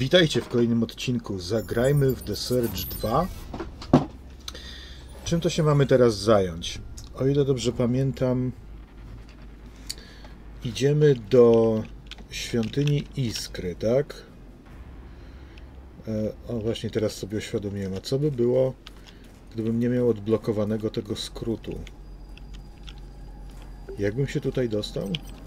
Witajcie w kolejnym odcinku Zagrajmy w The Surge 2. Czym to się mamy teraz zająć? O ile dobrze pamiętam, idziemy do świątyni Iskry, tak? O, właśnie teraz sobie uświadomiłem. A co by było, gdybym nie miał odblokowanego tego skrótu? Jakbym się tutaj dostał?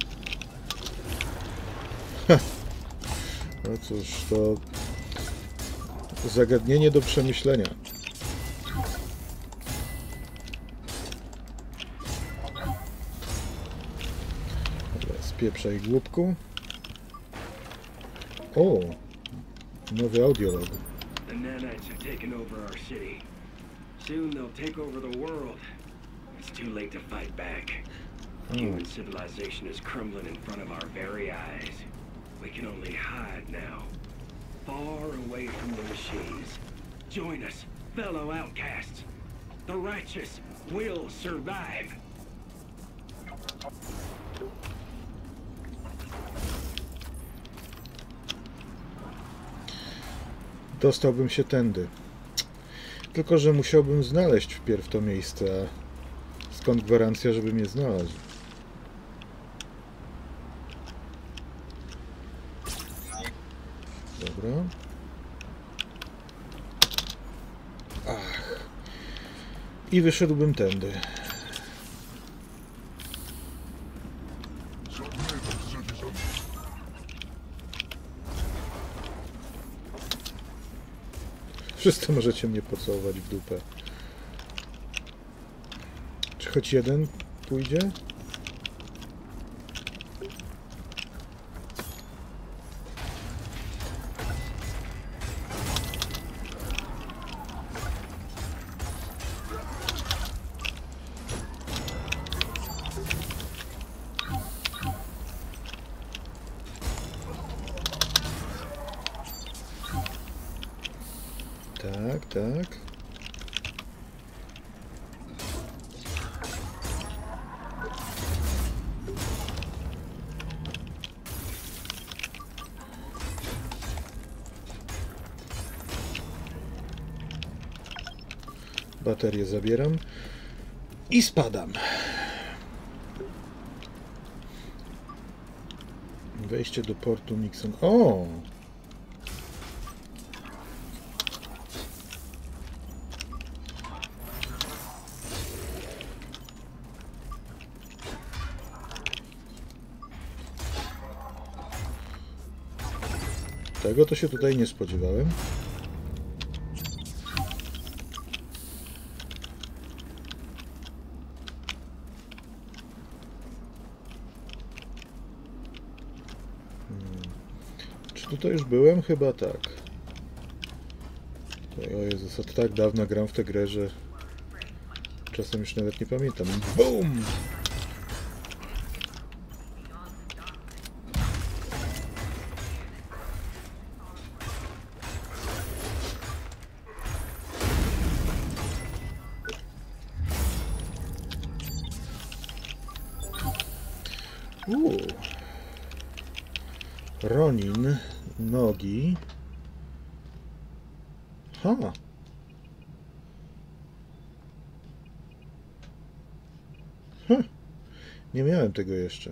No cóż, to zagadnienie do przemyślenia. Dobra, spieprzaj głupku. O! Nowy audiolog. The nanites have taken over our city. Soon they'll take over the world. It's too late to fight back. Human civilization is crumbling in front of our very eyes. We can only hide now, far away from the machines. Join us, fellow outcasts. The righteous will survive. Dostałbym się tędy. Tylko że musiałbym znaleźć wpierw to miejsce, a skąd gwarancja, żeby mnie znalazł? Dobra. Ach. I wyszedłbym tędy. Wszyscy możecie mnie pocałować w dupę. Czy choć jeden pójdzie? Tak, tak. Baterię zabieram i spadam. Wejście do portu Nixon. O! Tego to się tutaj nie spodziewałem. Czy tutaj już byłem? Chyba tak. O Jezus, od tak dawna gram w tę grę, że czasem już nawet nie pamiętam. BOOM! Ronin, nogi. Ha. Nie miałem tego jeszcze.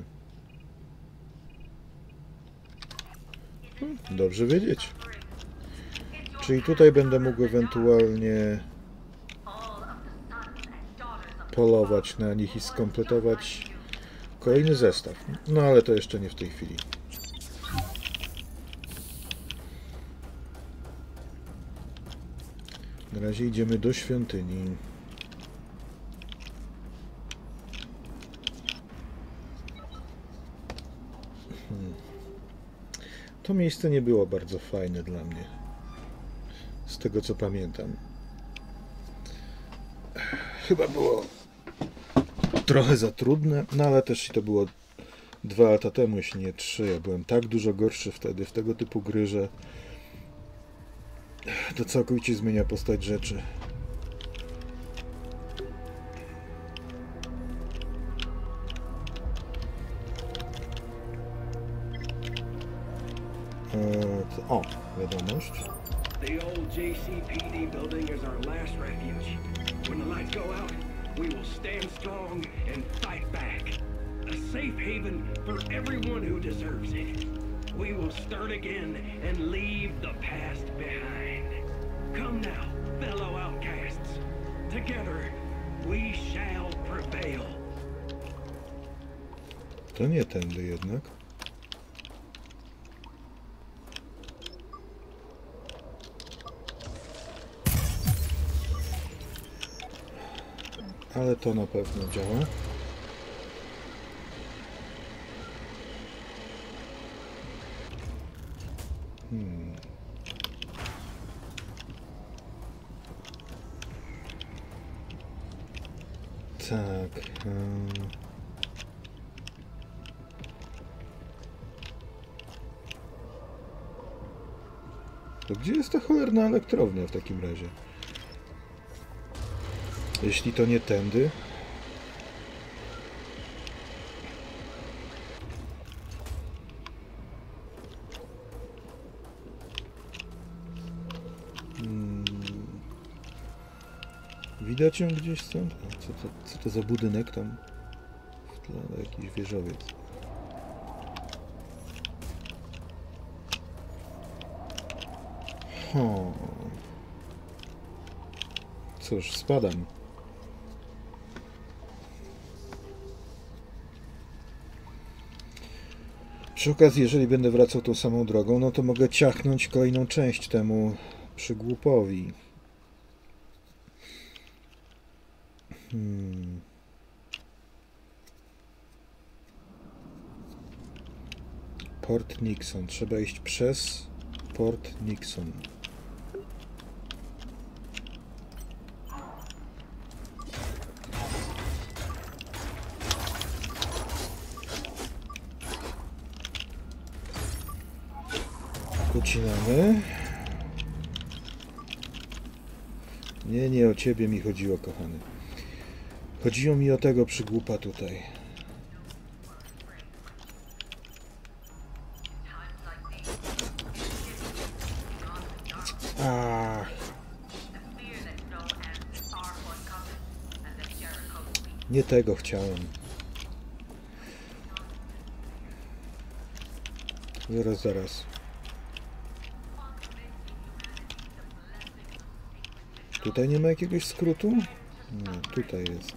Dobrze wiedzieć. Czyli tutaj będę mógł ewentualnie polować na nich i skompletować kolejny zestaw. No ale to jeszcze nie w tej chwili. Na razie idziemy do świątyni. To miejsce nie było bardzo fajne dla mnie. Z tego co pamiętam. Chyba było trochę za trudne, no ale też to było 2 lata temu, jeśli nie 3. Ja byłem tak dużo gorszy wtedy w tego typu gry, że to całkowicie zmienia postać rzeczy. O, wiadomość. The old JCPD building is our last refuge. When the lights go out, we will stand strong and fight back. A safe haven for everyone who deserves it. We will start again and leave the past behind. Come now, fellow outcasts. Together, we shall prevail. To nie tędy jednak. Ale to na pewno działa. Tak. To gdzie jest ta cholerna elektrownia w takim razie? Jeśli to nie tędy. Widać ją gdzieś stąd? A co to za budynek tam? W tle jakiś wieżowiec. Cóż, spadam. Przy okazji, jeżeli będę wracał tą samą drogą, no to mogę ciachnąć kolejną część temu przygłupowi. Port Nixon. Trzeba iść przez Port Nixon. Ucinamy. Nie o ciebie mi chodziło, kochany. Chodziło mi o tego przygłupa tutaj. Ach. Nie tego chciałem. Zaraz. Tutaj nie ma jakiegoś skrótu? Nie, tutaj jest.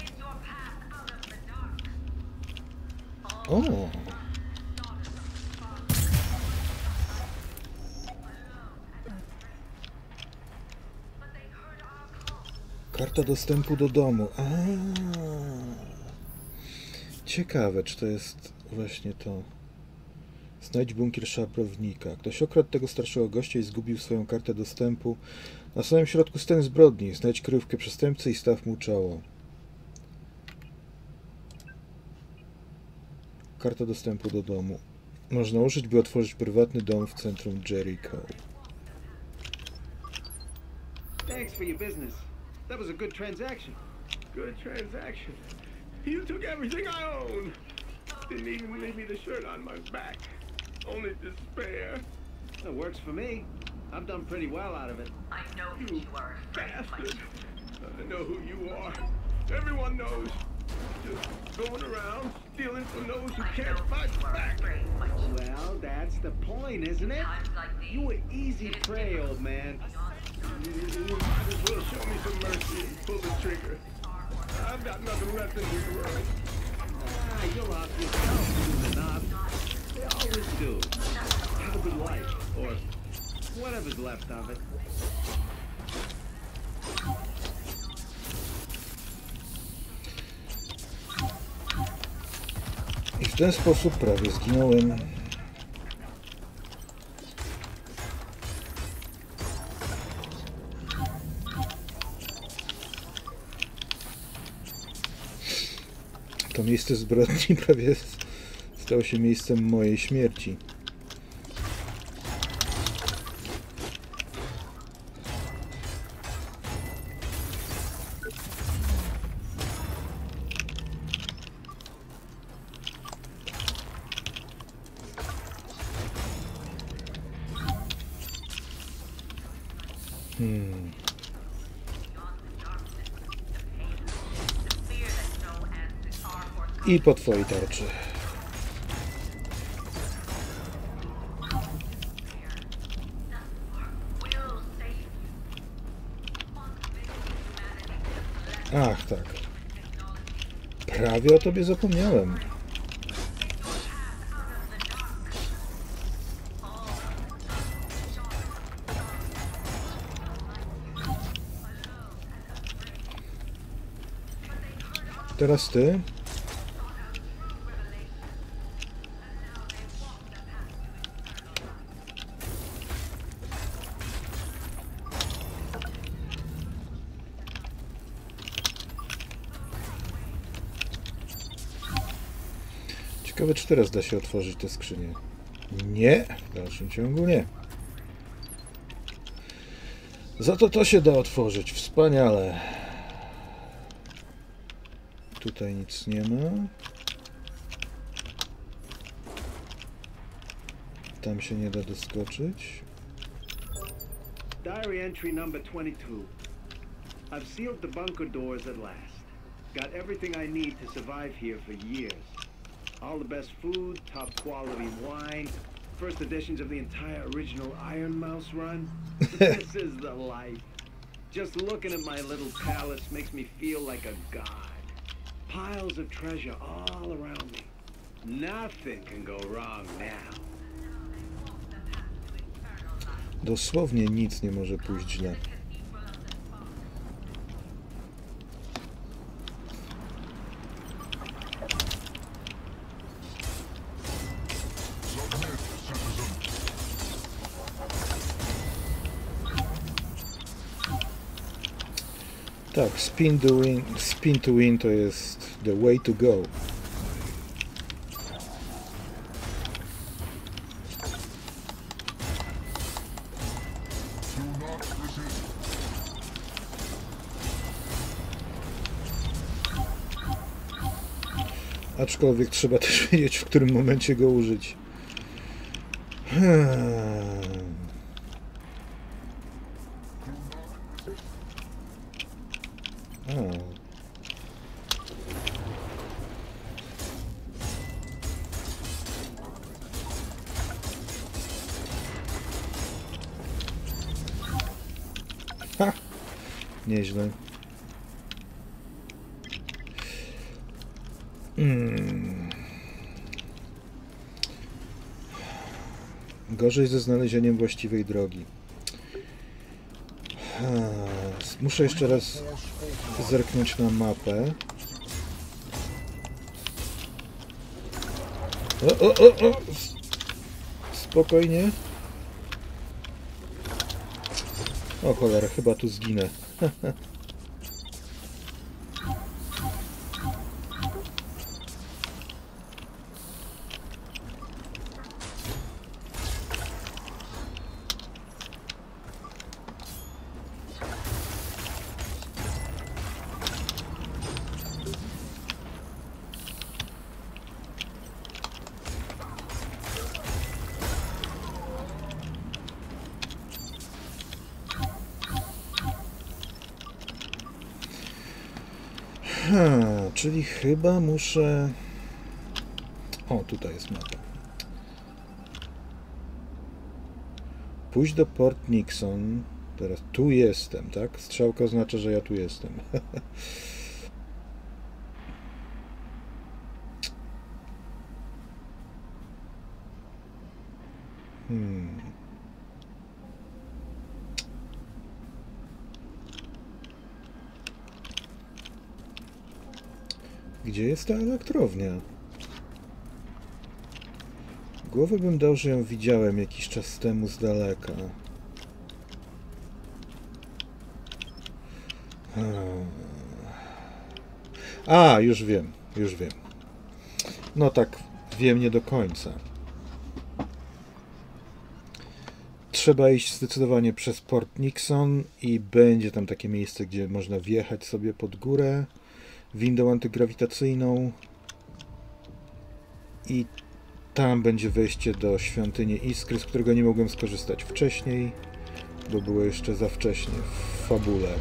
O! Karta dostępu do domu. Ciekawe, czy to jest właśnie to. Znajdź bunkier szabrownika. Ktoś okradł tego starszego gościa i zgubił swoją kartę dostępu. Na samym środku sceny zbrodni. Znajdź kryjówkę przestępcy i staw mu czoło. Karta dostępu do domu. Można użyć, by otworzyć prywatny dom w centrum Jericho. Thanks for your business. That was a good transaction. Good transaction. You took everything I own. Didn't even leave me the shirt on my back. Only despair. That works for me. I've done pretty well out of it. I know who you are. Bastard. I know who you are. Everyone knows. Just going around stealing from those who can't fight back. Well, that's the point, isn't it? You were easy prey, old man. You might as well show me some mercy and pull the trigger. I've got nothing left in this world. You're off yourself soon enough. They always do. Have a good life, or whatever's left of it. I w ten sposób prawie zginąłem. To miejsce zbrodni prawie stało się miejscem mojej śmierci. I po twojej tarczy. Ach, tak. Prawie o tobie zapomniałem. Teraz ty. Ciekawe, czy teraz da się otworzyć tę skrzynię. Nie, w dalszym ciągu nie. Za to się da otworzyć. Wspaniale. Tutaj nic nie ma. Tam się nie da doskoczyć. Diary entry number 22. I've sealed the bunker doors at last. Got everything I need to survive here for years. All the best food, top quality wine, first editions of the entire original Iron Mouse run. This is the life. Just looking at my little palace makes me feel like a god. Piles of treasure all around me. Nothing can go wrong now. Dosłownie nic nie może pójść źle. Tak, spin to win to jest the way to go. Aczkolwiek trzeba też wiedzieć, w którym momencie go użyć. Ha! Nieźle. Gorzej ze znalezieniem właściwej drogi. Muszę jeszcze raz zerknąć na mapę. O! Spokojnie. O cholera, chyba tu zginę. Czyli chyba muszę... O, tutaj jest mapa. Pójść do Port Nixon. Teraz tu jestem, tak? Strzałka oznacza, że ja tu jestem. Gdzie jest ta elektrownia? Głowę bym dał, że ją widziałem jakiś czas temu z daleka. A, już wiem. No tak, wiem nie do końca. Trzeba iść zdecydowanie przez Port Nixon i będzie tam takie miejsce, gdzie można wjechać sobie pod górę windą antygrawitacyjną i tam będzie wejście do świątyni Iskry, z którego nie mogłem skorzystać wcześniej. bo było jeszcze za wcześnie w fabule.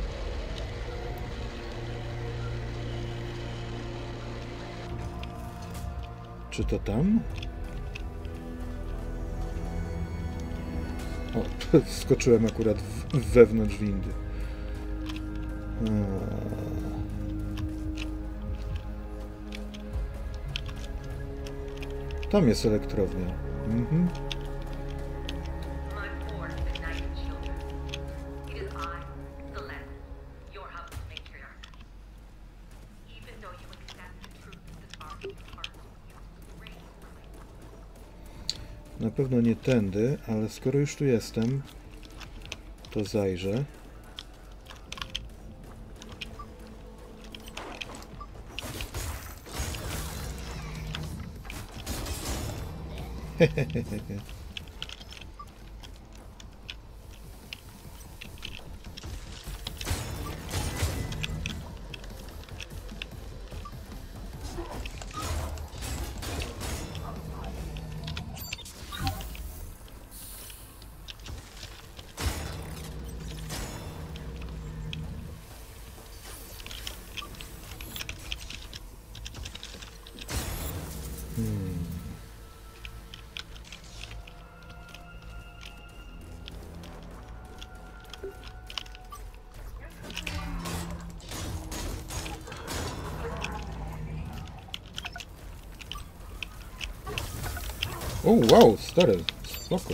Czy to tam? O, wskoczyłem akurat wewnątrz windy. Tam jest elektrownia. Mhm. Na pewno nie tędy, ale skoro już tu jestem, to zajrzę. O, wow, stary, spoko.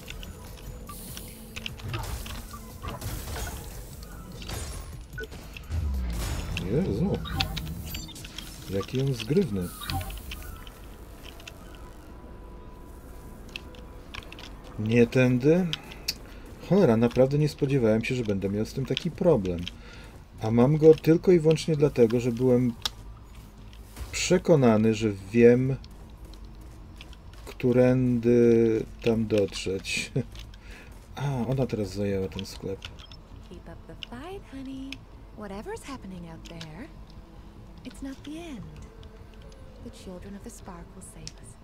Jezu. Jaki on zgrywny. Nie tędy? Cholera, naprawdę nie spodziewałem się, że będę miał z tym taki problem. A mam go tylko i wyłącznie dlatego, że byłem przekonany, że wiem, którędy tam dotrzeć. A, ona teraz zajęła ten sklep. Keep up the fight, honey. Whatever's happening out there, it's not the end. The children of the spark will save us.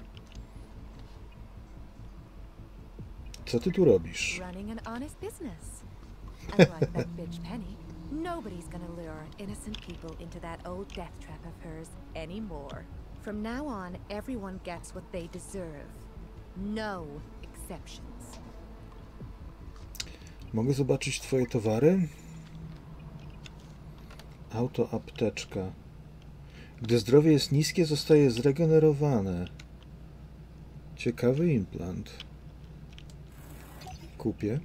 Co ty tu robisz? Running an honest business. Unlike that bitch Penny, nobody's gonna lure innocent people into that old death trap of hers anymore. From now on, everyone gets what they deserve. No exceptions. Mogę zobaczyć twoje towary? Auto, apteczka. Gdy zdrowie jest niskie, zostaje zregenerowane. Ciekawy implant. Kupię.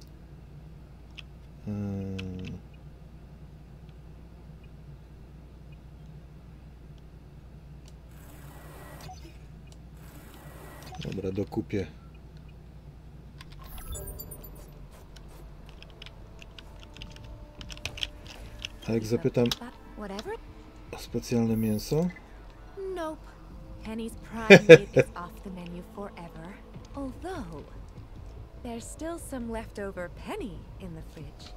Dobra, dokupię. A jak zapytam o specjalne mięso? Nope. Penny's prime meat is off the menu forever. Although, there's still some leftover Penny in the fridge.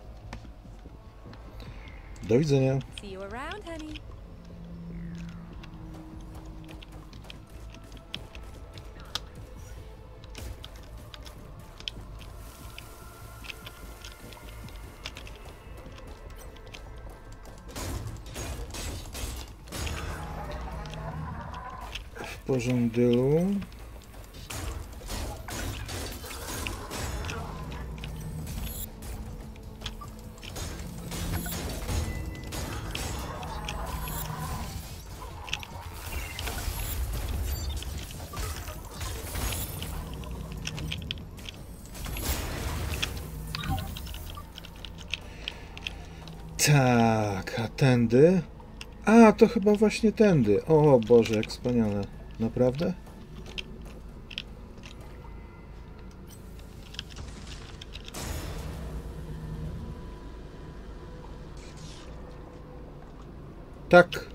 Do widzenia. See you around, honey. W porządku. Tak, a tędy? A, to chyba właśnie tędy. O Boże, jak wspaniale. Naprawdę? Tak.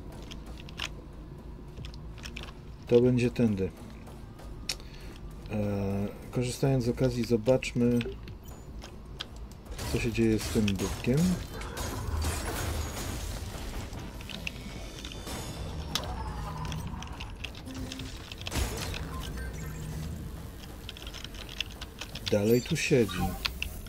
To będzie tędy. Korzystając z okazji, zobaczmy, co się dzieje z tym dupkiem. Dalej tu siedzi.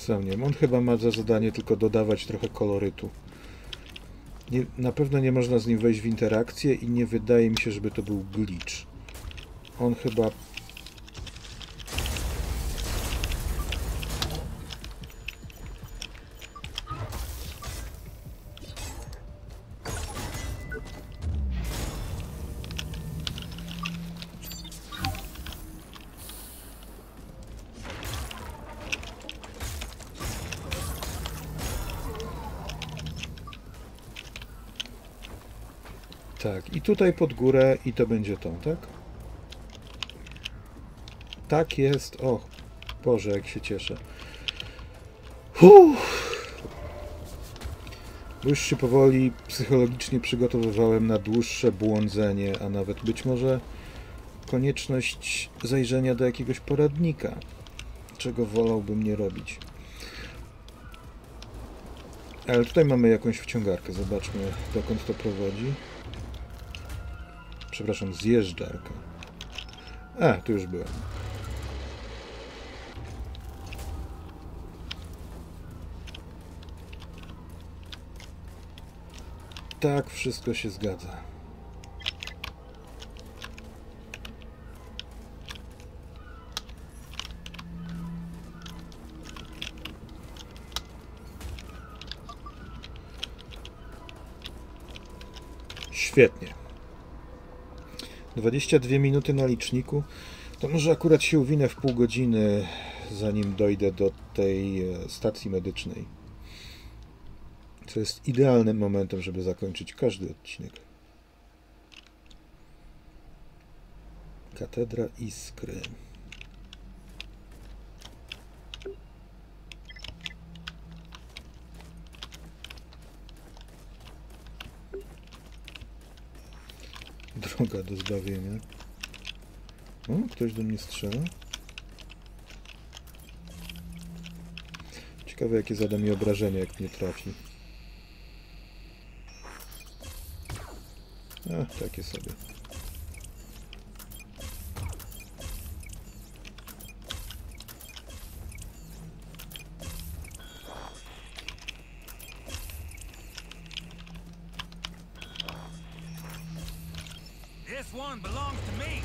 tam nie wiem. On chyba ma za zadanie tylko dodawać trochę kolorytu. Nie, na pewno nie można z nim wejść w interakcję i nie wydaje mi się, żeby to był glitch. On chyba... Tak, i tutaj pod górę i to będzie to, tak? Tak jest. O, Boże, jak się cieszę. Bo już się powoli psychologicznie przygotowywałem na dłuższe błądzenie, a nawet być może konieczność zajrzenia do jakiegoś poradnika, czego wolałbym nie robić. Ale tutaj mamy jakąś wciągarkę. Zobaczmy, dokąd to prowadzi. Przepraszam, zjeżdżarka. A, tu już byłem. Tak, wszystko się zgadza. Świetnie. 22 minuty na liczniku. To może akurat się uwinę w pół godziny, zanim dojdę do tej stacji medycznej. Co jest idealnym momentem, żeby zakończyć każdy odcinek. Katedra Iskry. Droga do zbawienia. O, ktoś do mnie strzela. Ciekawe, jakie zada mi obrażenia, jak mnie trafi. A, takie sobie. This one belongs to me.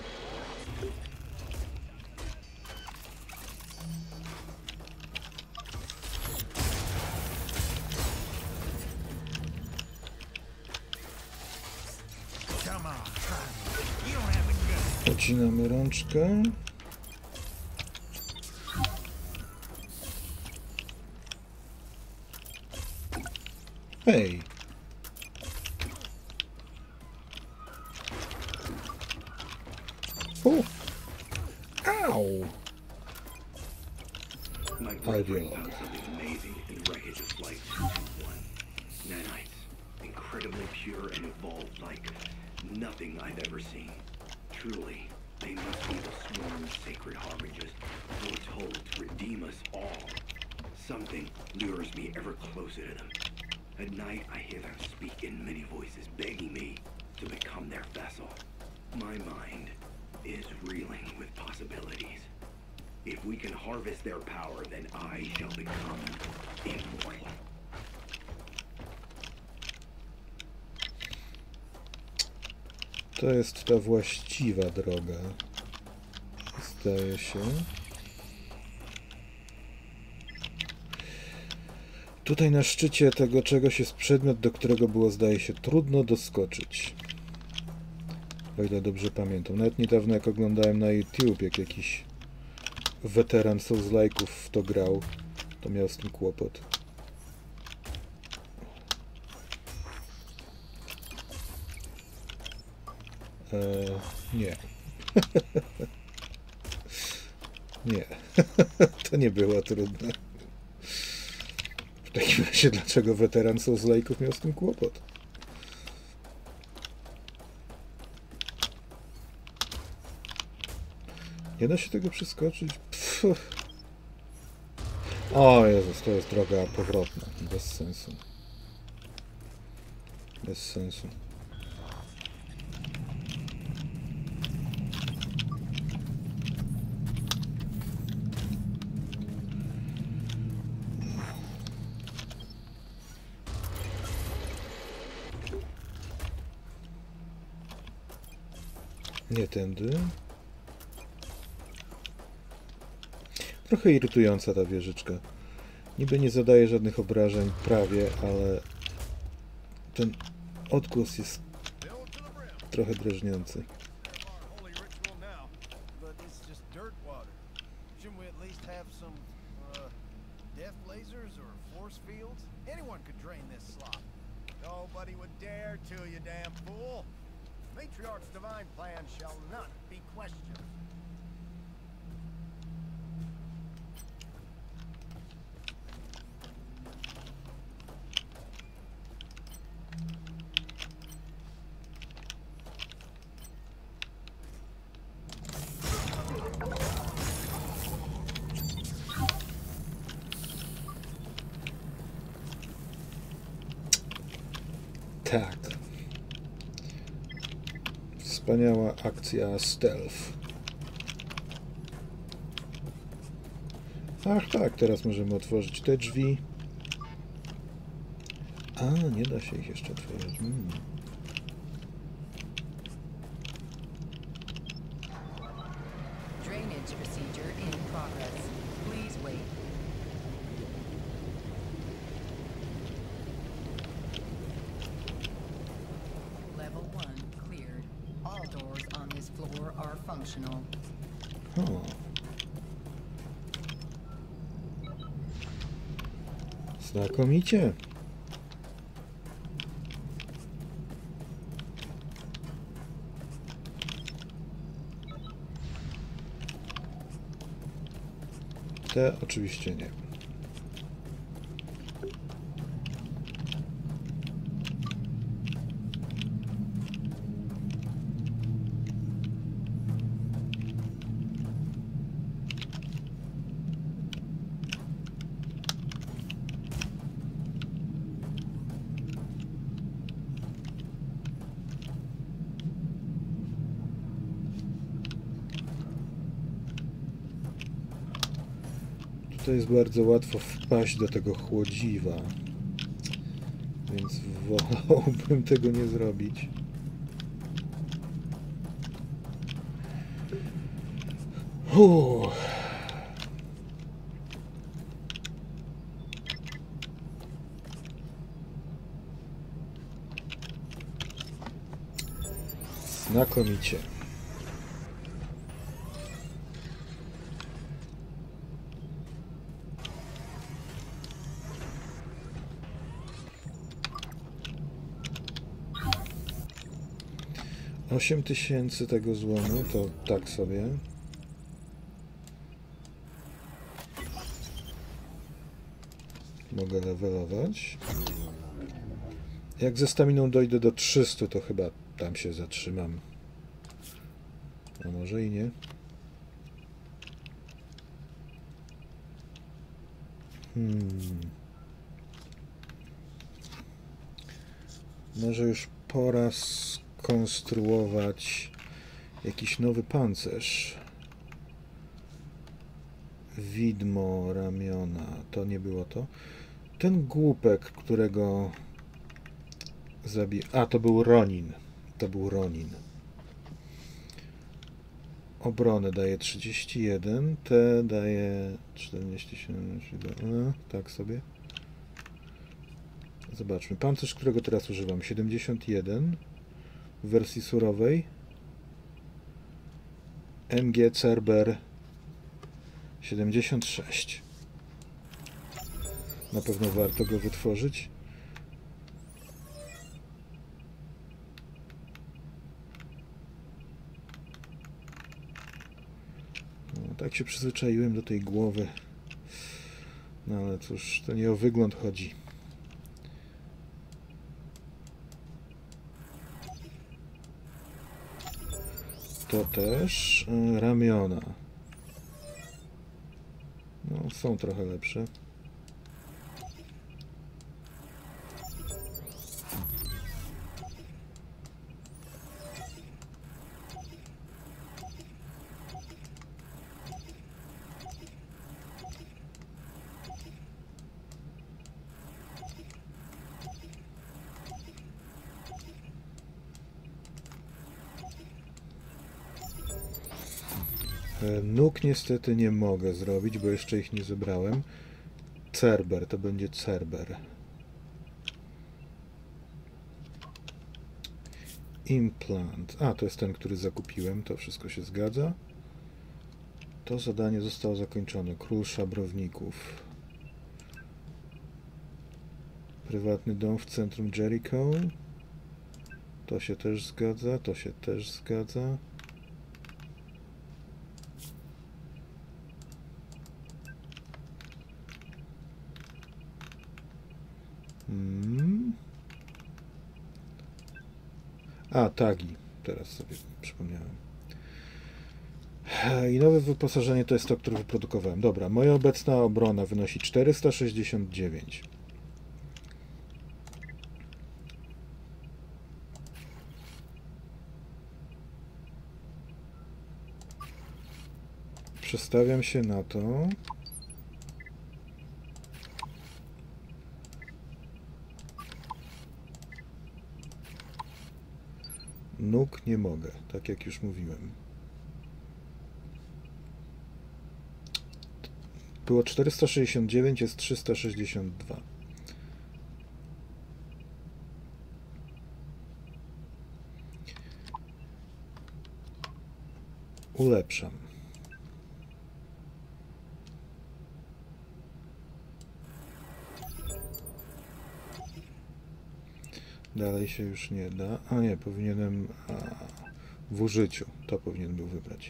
Come on, try me. You don't have the guts. Odcinamy rączkę. Hej! O! Au! My girlfriend found something amazing in the wreckage of Flight 221. Nanites. Incredibly pure and evolved like nothing I've ever seen. Truly, they must be the sworn sacred harbingers foretold to redeem us all. Something lures me ever closer to them. At night, I hear them speak in many voices, begging me to become their vessel. My mind is reeling with possibilities. If we can harvest their power, then I shall become immortal. To jest ta właściwa droga. Zdaje się. Tutaj na szczycie tego czegoś jest przedmiot, do którego było, zdaje się, trudno doskoczyć. O ile dobrze pamiętam. Nawet niedawno, jak oglądałem na YouTube, jak jakiś weteran Souls-like'ów w to grał, to miał z tym kłopot. Nie. Nie. To nie było trudne. W takim razie, dlaczego weteran Souls-like'ów miał z tym kłopot? Nie da się tego przeskoczyć? Pff. O Jezus, to jest droga powrotna. Bez sensu. Bez sensu. Nie tędy. Trochę irytująca ta wieżyczka. Niby nie zadaje żadnych obrażeń, prawie, ale ten odgłos jest trochę drażniący. Nobody would dare to, you damn fool. Matriarch's divine plan shall not be questioned. Tak. Wspaniała akcja stealth. Ach tak, teraz możemy otworzyć te drzwi. A, nie da się ich jeszcze otworzyć. Drainage procedure in progress. Please wait. Level 1 cleared. All doors on this floor are functional. O. Znakomicie. Te oczywiście nie. To jest bardzo łatwo wpaść do tego chłodziwa, więc wolałbym tego nie zrobić. Znakomicie. Osiem 8000 tego złomu, to tak sobie. Mogę levelować. Jak ze staminą dojdę do 300, to chyba tam się zatrzymam. A może i nie. Może już pora skonstruować jakiś nowy pancerz. Widmo ramiona. To nie było to. Ten głupek, którego zabił. A, to był Ronin. To był Ronin. Obronę daje 31. Te daje 47. Tak sobie. Zobaczmy. Pancerz, którego teraz używam. 71. W wersji surowej. MG Cerber 76. Na pewno warto go wytworzyć. No, tak się przyzwyczaiłem do tej głowy. No ale cóż, to nie o wygląd chodzi. To też ramiona. No, są trochę lepsze. Nóg niestety nie mogę zrobić, bo jeszcze ich nie zebrałem. Cerber, to będzie Cerber. Implant. A, to jest ten, który zakupiłem. To wszystko się zgadza. To zadanie zostało zakończone. Król Szabrowników. Prywatny dom w centrum Jericho. To się też zgadza. To się też zgadza. A, tagi. Teraz sobie przypomniałem. I nowe wyposażenie to jest to, które wyprodukowałem. Dobra, moja obecna obrona wynosi 469. Przestawiam się na to. Nóg nie mogę, tak jak już mówiłem. Było 469, jest 362. Ulepszam. Dalej się już nie da. A nie, powinienem w użyciu. To powinien był wybrać.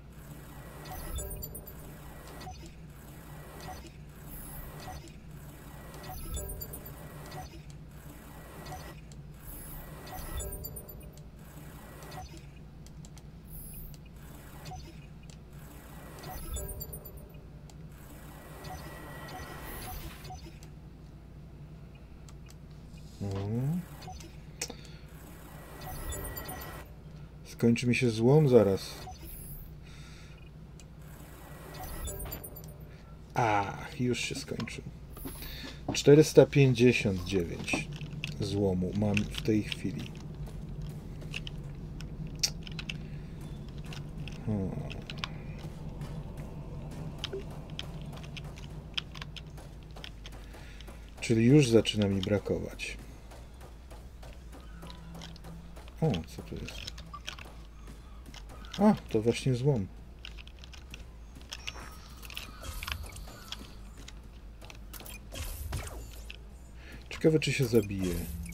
Skończy mi się złom zaraz. Ach, już się skończył. 459 złomu mam w tej chwili. Czyli już zaczyna mi brakować. O, co to jest? A, to właśnie złom. Ciekawe, czy się zabije.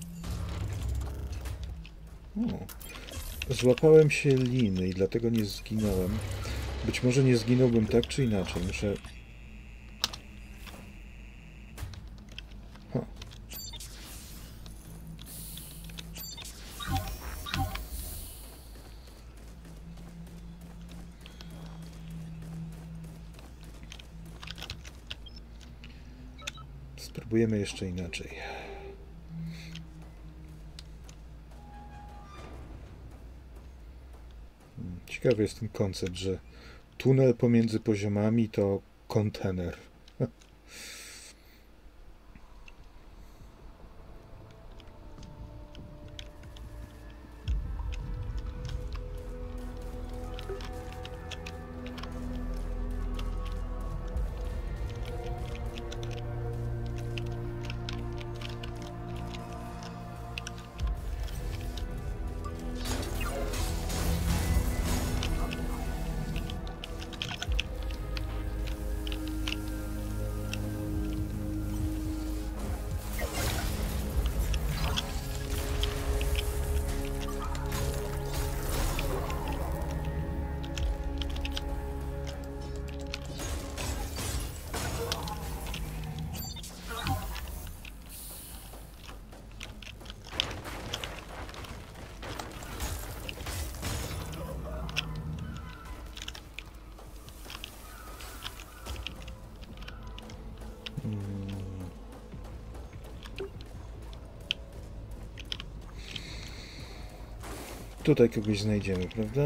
O, złapałem się liny i dlatego nie zginąłem. Być może nie zginąłbym tak czy inaczej. Muszę... Spróbujemy jeszcze inaczej. Ciekawy jest ten koncept, że tunel pomiędzy poziomami to kontener. Tutaj kogoś znajdziemy, prawda?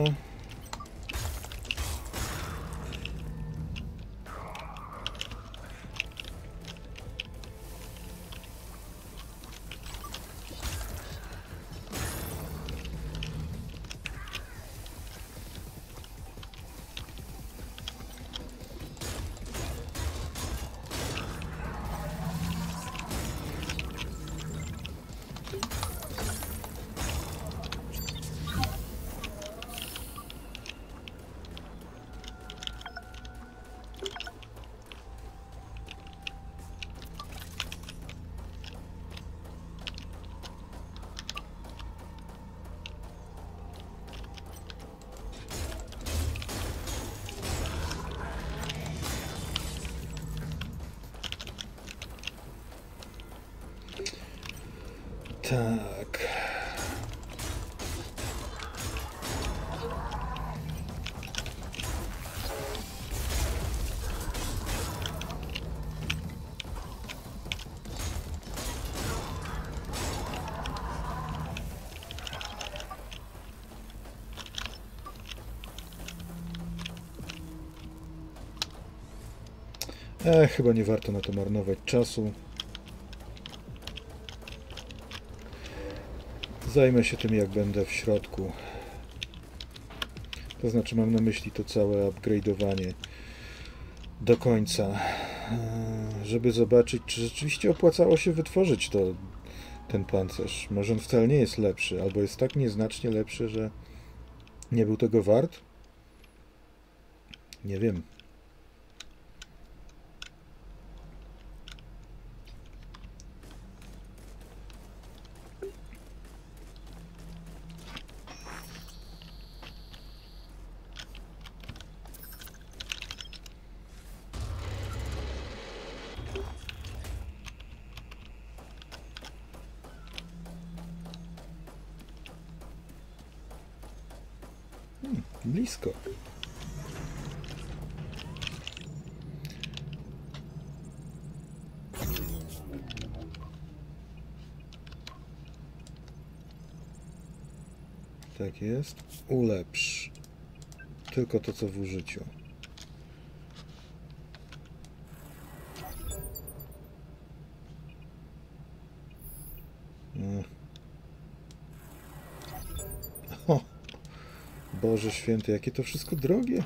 Tak. Chyba nie warto na to marnować czasu. Zajmę się tym, jak będę w środku. To znaczy, mam na myśli to całe upgrade'owanie do końca, żeby zobaczyć, czy rzeczywiście opłacało się wytworzyć ten pancerz. Może on wcale nie jest lepszy, albo jest tak nieznacznie lepszy, że nie był tego wart? Nie wiem. Blisko. Tak jest. Ulepsz. Tylko to, co w użyciu. O, Boże święty, jakie to wszystko drogie.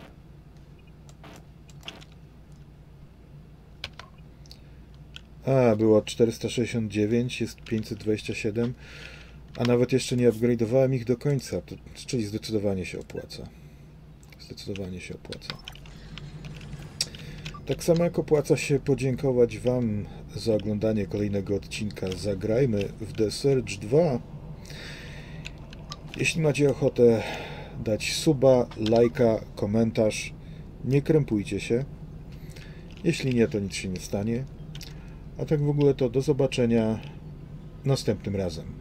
Było 469, jest 527, a nawet jeszcze nie upgrade'owałem ich do końca, czyli zdecydowanie się opłaca. Zdecydowanie się opłaca. Tak samo jak opłaca się podziękować Wam za oglądanie kolejnego odcinka Zagrajmy w The Surge 2. Jeśli macie ochotę dać suba, lajka, komentarz, nie krępujcie się. Jeśli nie, to nic się nie stanie. A tak w ogóle to do zobaczenia następnym razem.